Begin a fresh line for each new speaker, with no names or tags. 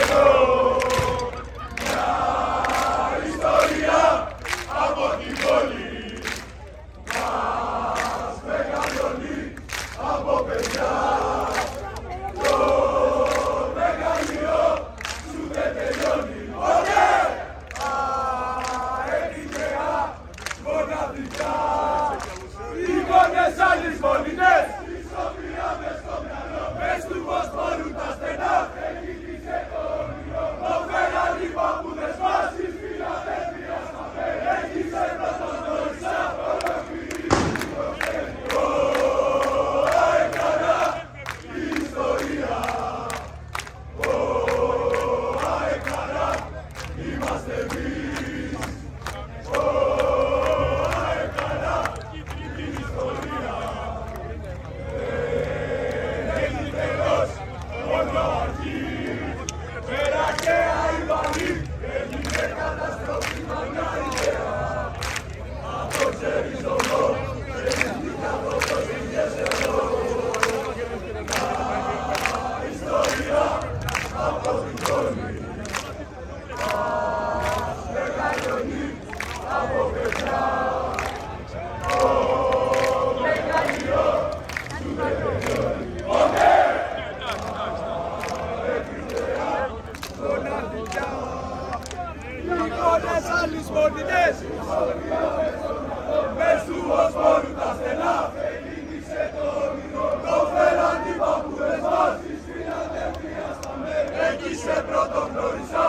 Εικόνες άλλους πολιτές μες του Βοσπόρου τα στενά εκκίνησε το όνειρο. Το φέραν οι παππούδες μας της φιλαδελφίας στα μέρη. Εκεί σε πρώτο γνώρισα